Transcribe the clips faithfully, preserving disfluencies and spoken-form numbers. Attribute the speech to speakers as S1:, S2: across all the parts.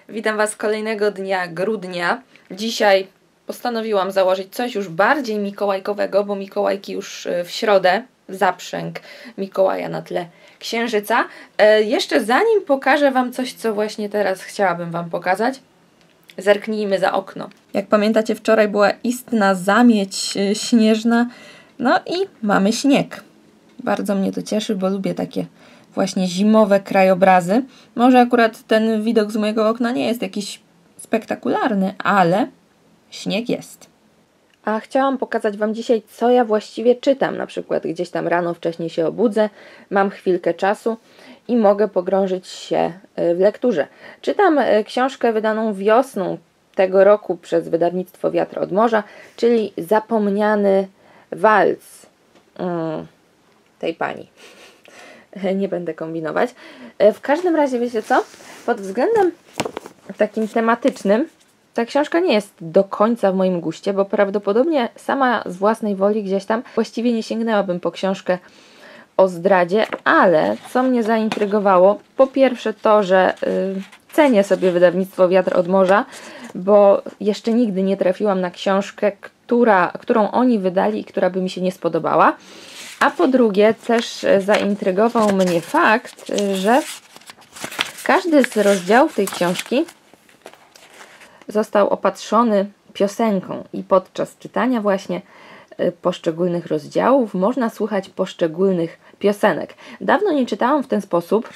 S1: Witam Was kolejnego dnia grudnia. Dzisiaj postanowiłam założyć coś już bardziej mikołajkowego, bo Mikołajki już w środę, zaprzęg Mikołaja na tle księżyca. E, jeszcze zanim pokażę Wam coś, co właśnie teraz chciałabym Wam pokazać, zerknijmy za okno. Jak pamiętacie, wczoraj była istna zamieć śnieżna, no i mamy śnieg. Bardzo mnie to cieszy, bo lubię takie właśnie zimowe krajobrazy. Może akurat ten widok z mojego okna nie jest jakiś spektakularny, ale śnieg jest. A chciałam pokazać Wam dzisiaj, co ja właściwie czytam. Na przykład gdzieś tam rano wcześniej się obudzę, mam chwilkę czasu i mogę pogrążyć się w lekturze. Czytam książkę wydaną wiosną tego roku przez wydawnictwo Wiatr od Morza, czyli Zapomniany walc hmm, tej pani. Nie będę kombinować. W każdym razie, wiecie co? Pod względem takim tematycznym ta książka nie jest do końca w moim guście, bo prawdopodobnie sama z własnej woli gdzieś tam właściwie nie sięgnęłabym po książkę o zdradzie, ale co mnie zaintrygowało, po pierwsze to, że yy, cenię sobie wydawnictwo Wiatr od Morza, bo jeszcze nigdy nie trafiłam na książkę, która, którą oni wydali i która by mi się nie spodobała. A po drugie też zaintrygował mnie fakt, że każdy z rozdziałów tej książki został opatrzony piosenką i podczas czytania właśnie poszczególnych rozdziałów można słuchać poszczególnych piosenek. Dawno nie czytałam w ten sposób,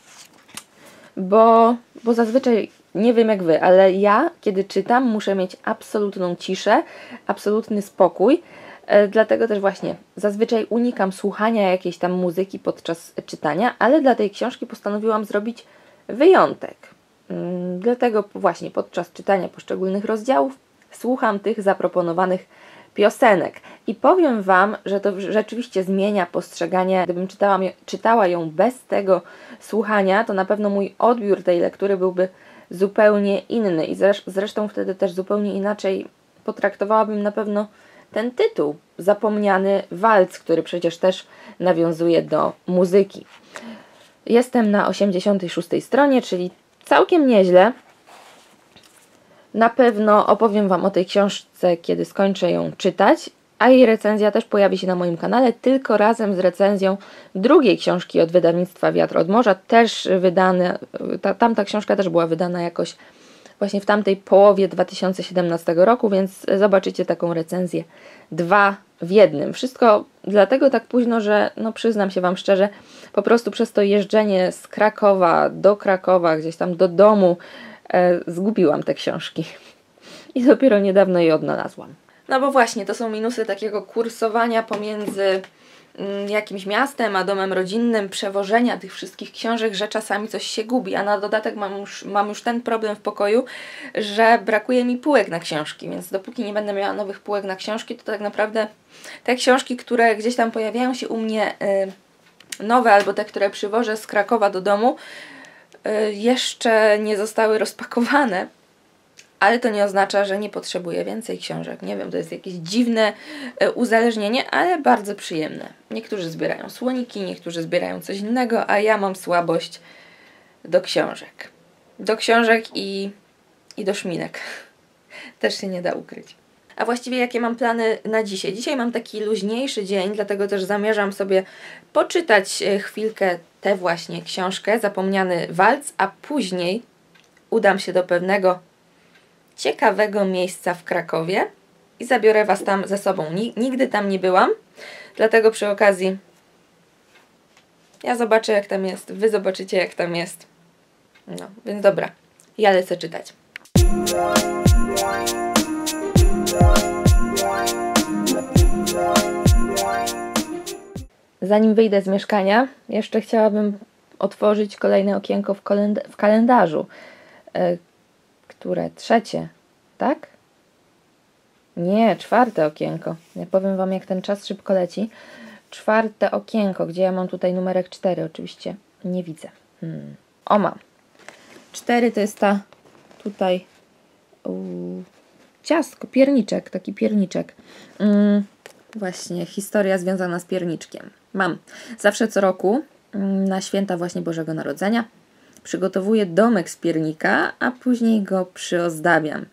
S1: bo, bo zazwyczaj, nie wiem jak Wy, ale ja kiedy czytam muszę mieć absolutną ciszę, absolutny spokój. Dlatego też właśnie zazwyczaj unikam słuchania jakiejś tam muzyki podczas czytania, ale dla tej książki postanowiłam zrobić wyjątek. Dlatego właśnie podczas czytania poszczególnych rozdziałów słucham tych zaproponowanych piosenek. I powiem Wam, że to rzeczywiście zmienia postrzeganie. Gdybym czytała, czytała ją bez tego słuchania, to na pewno mój odbiór tej lektury byłby zupełnie inny i zresztą wtedy też zupełnie inaczej potraktowałabym na pewno ten tytuł, Zapomniany walc, który przecież też nawiązuje do muzyki. Jestem na osiemdziesiątej szóstej stronie, czyli całkiem nieźle. Na pewno opowiem Wam o tej książce, kiedy skończę ją czytać, a jej recenzja też pojawi się na moim kanale, tylko razem z recenzją drugiej książki od wydawnictwa Wiatr od Morza, też wydane, ta, tamta książka też była wydana jakoś właśnie w tamtej połowie dwa tysiące siedemnastego roku, więc zobaczycie taką recenzję dwa w jednym. Wszystko dlatego tak późno, że no przyznam się Wam szczerze, po prostu przez to jeżdżenie z Krakowa do Krakowa, gdzieś tam do domu, e, zgubiłam te książki. I dopiero niedawno je odnalazłam. No bo właśnie, to są minusy takiego kursowania pomiędzy jakimś miastem, a domem rodzinnym, przewożenia tych wszystkich książek, że czasami coś się gubi, a na dodatek mam już, mam już ten problem w pokoju, że brakuje mi półek na książki, więc dopóki nie będę miała nowych półek na książki, to tak naprawdę te książki, które gdzieś tam pojawiają się u mnie y, nowe, albo te, które przywożę z Krakowa do domu, y, jeszcze nie zostały rozpakowane. Ale to nie oznacza, że nie potrzebuję więcej książek. Nie wiem, to jest jakieś dziwne uzależnienie, ale bardzo przyjemne. Niektórzy zbierają słoniki, niektórzy zbierają coś innego, a ja mam słabość do książek. Do książek i, i do szminek. Też się nie da ukryć. A właściwie jakie mam plany na dzisiaj? Dzisiaj mam taki luźniejszy dzień, dlatego też zamierzam sobie poczytać chwilkę tę właśnie książkę, Zapomniany walc, a później udam się do pewnego ciekawego miejsca w Krakowie i zabiorę Was tam ze sobą. Nigdy tam nie byłam, dlatego przy okazji ja zobaczę jak tam jest, Wy zobaczycie jak tam jest. No, więc dobra, ja lecę czytać. Zanim wyjdę z mieszkania, jeszcze chciałabym otworzyć kolejne okienko w, kalend- w kalendarzu. Yy, Które? Trzecie, tak? Nie, czwarte okienko. Ja powiem Wam, jak ten czas szybko leci. Czwarte okienko, gdzie ja mam tutaj numerek cztery, oczywiście nie widzę. Hmm. O, mam. cztery to jest ta tutaj uu, ciastko, pierniczek, taki pierniczek. Mm, właśnie, historia związana z pierniczkiem. Mam. Zawsze co roku, mm, na święta właśnie Bożego Narodzenia, przygotowuję domek z piernika, a później go przyozdabiam.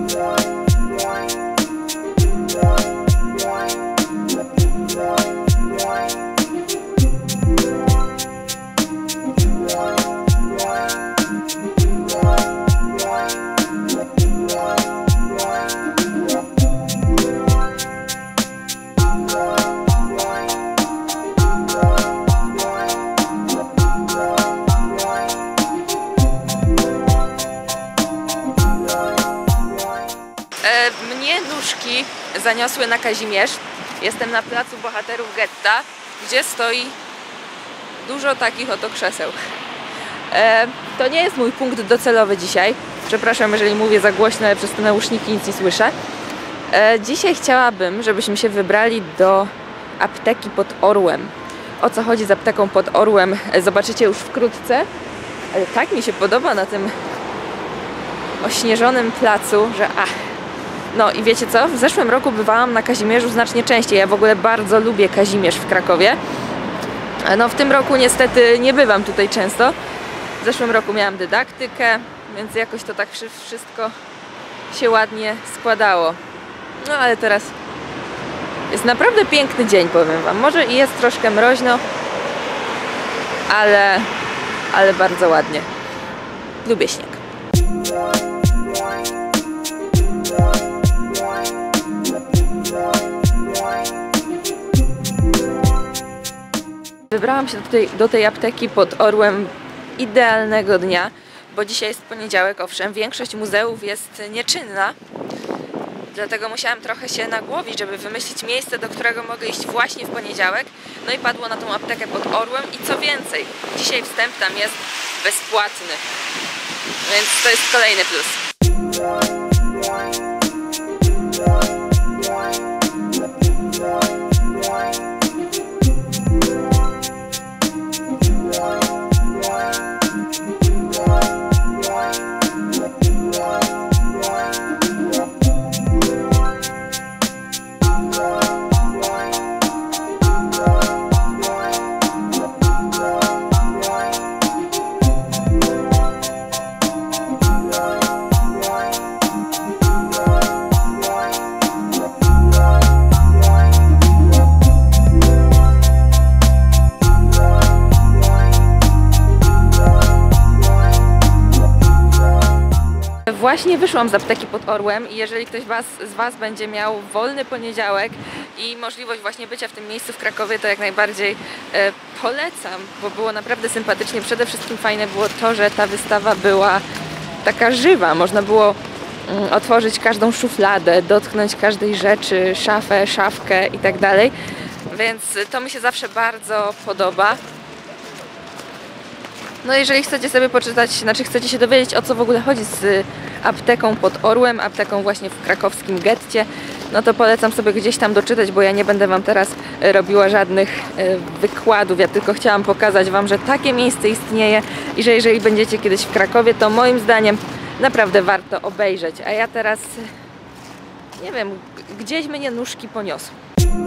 S2: Mnie nóżki zaniosły na Kazimierz. Jestem na placu Bohaterów Getta, gdzie stoi dużo takich oto krzeseł. E, to nie jest mój punkt docelowy dzisiaj. Przepraszam, jeżeli mówię za głośno, ale przez te nauszniki nic nie słyszę. E, dzisiaj chciałabym, żebyśmy się wybrali do apteki pod Orłem. O co chodzi z apteką pod Orłem, zobaczycie już wkrótce. Ale tak mi się podoba na tym ośnieżonym placu, że ach. No i wiecie co? W zeszłym roku bywałam na Kazimierzu znacznie częściej. Ja w ogóle bardzo lubię Kazimierz w Krakowie. No w tym roku niestety nie bywam tutaj często. W zeszłym roku miałam dydaktykę, więc jakoś to tak wszystko się ładnie składało. No ale teraz jest naprawdę piękny dzień, powiem wam. Może i jest troszkę mroźno, ale, ale bardzo ładnie. Lubię śnieg. Wybrałam się do tej, do tej apteki pod Orłem idealnego dnia, bo dzisiaj jest poniedziałek, owszem, większość muzeów jest nieczynna, dlatego musiałam trochę się nagłowić, żeby wymyślić miejsce, do którego mogę iść właśnie w poniedziałek. No i padło na tą aptekę pod Orłem i co więcej, dzisiaj wstęp tam jest bezpłatny, więc to jest kolejny plus. Właśnie wyszłam z apteki pod Orłem i jeżeli ktoś was, z Was będzie miał wolny poniedziałek i możliwość właśnie bycia w tym miejscu w Krakowie, to jak najbardziej e, polecam, bo było naprawdę sympatycznie. Przede wszystkim fajne było to, że ta wystawa była taka żywa. Można było mm, otworzyć każdą szufladę, dotknąć każdej rzeczy, szafę, szafkę i tak dalej. Więc to mi się zawsze bardzo podoba. No jeżeli chcecie sobie poczytać, znaczy chcecie się dowiedzieć, o co w ogóle chodzi z apteką pod Orłem, apteką właśnie w krakowskim getcie, no to polecam sobie gdzieś tam doczytać, bo ja nie będę wam teraz robiła żadnych wykładów, ja tylko chciałam pokazać wam, że takie miejsce istnieje i że jeżeli będziecie kiedyś w Krakowie, to moim zdaniem naprawdę warto obejrzeć. A ja teraz, nie wiem, gdzieś mnie nóżki poniosły.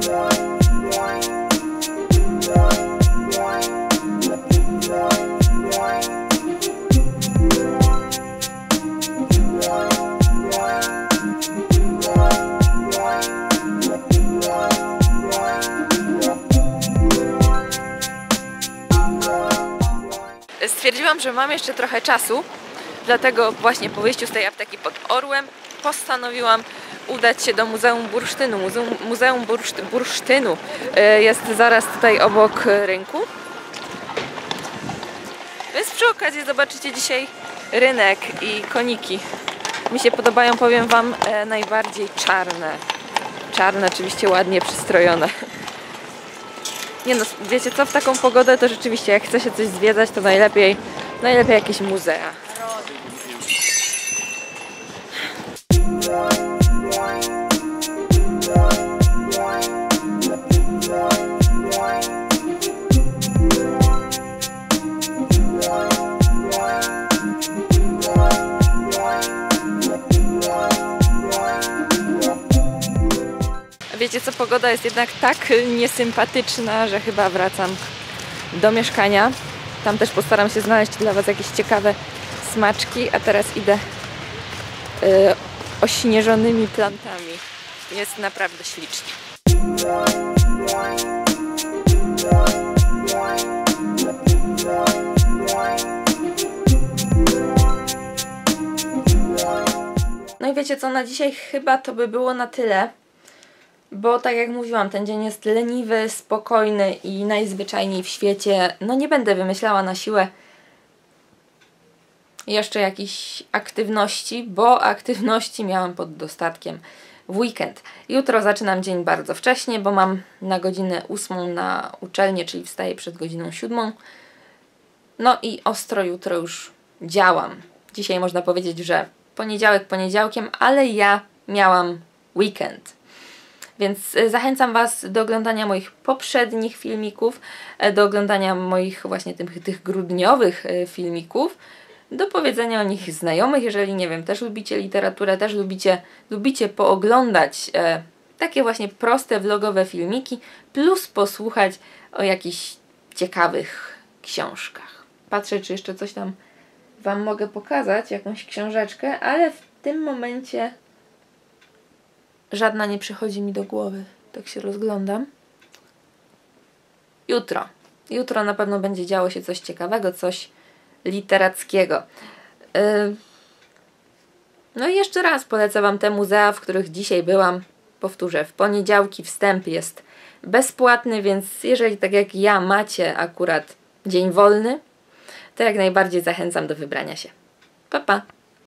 S2: Stwierdziłam, że mam jeszcze trochę czasu, dlatego właśnie po wyjściu z tej apteki pod Orłem postanowiłam udać się do Muzeum Bursztynu. Muzeum, Muzeum Burszt, Bursztynu jest zaraz tutaj obok rynku. Więc przy okazji zobaczycie dzisiaj rynek i koniki. Mi się podobają, powiem wam, najbardziej czarne. Czarne, oczywiście ładnie przystrojone. Nie no, wiecie co, w taką pogodę to rzeczywiście, jak chce się coś zwiedzać, to najlepiej, najlepiej jakieś muzea. Wiecie co, pogoda jest jednak tak niesympatyczna, że chyba wracam do mieszkania.
S1: Tam też postaram się znaleźć dla Was jakieś ciekawe smaczki, a teraz idę yy, ośnieżonymi plantami. Jest naprawdę ślicznie. No i wiecie co, na dzisiaj chyba to by było na tyle, bo tak jak mówiłam, ten dzień jest leniwy, spokojny i najzwyczajniej w świecie. No nie będę wymyślała na siłę jeszcze jakichś aktywności, bo aktywności miałam pod dostatkiem w weekend. Jutro zaczynam dzień bardzo wcześnie, bo mam na godzinę ósmą na uczelnię, czyli wstaję przed godziną siódmą. No i ostro jutro już działam. Dzisiaj można powiedzieć, że poniedziałek poniedziałkiem, ale ja miałam weekend. Więc zachęcam Was do oglądania moich poprzednich filmików, do oglądania moich właśnie tych, tych grudniowych filmików, do powiedzenia o nich znajomych, jeżeli nie wiem, też lubicie literaturę, też lubicie, lubicie pooglądać e, takie właśnie proste vlogowe filmiki, plus posłuchać o jakichś ciekawych książkach. Patrzę, czy jeszcze coś tam Wam mogę pokazać, jakąś książeczkę, ale w tym momencie żadna nie przychodzi mi do głowy. Tak się rozglądam. Jutro. Jutro na pewno będzie działo się coś ciekawego, coś literackiego. Yy. No i jeszcze raz polecę Wam te muzea, w których dzisiaj byłam. Powtórzę, w poniedziałki wstęp jest bezpłatny, więc jeżeli tak jak ja macie akurat dzień wolny, to jak najbardziej zachęcam do wybrania się. Pa, pa!